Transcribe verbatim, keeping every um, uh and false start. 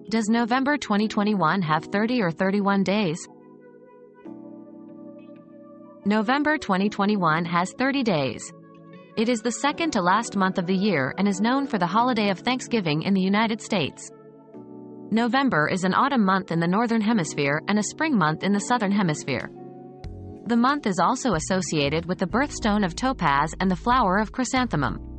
Does November twenty twenty-one have thirty or thirty-one days? November twenty twenty-one has thirty days. It is the second to last month of the year and is known for the holiday of Thanksgiving in the United States. November is an autumn month in the Northern Hemisphere and a spring month in the Southern Hemisphere. The month is also associated with the birthstone of topaz and the flower of chrysanthemum.